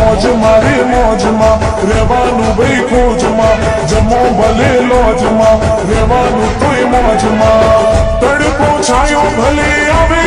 मौज मारे मौज मां रेवानु भाई खोज मां जमो भले लॉज मां रेवानु तोय मौज मां तड़को छायो भले आवे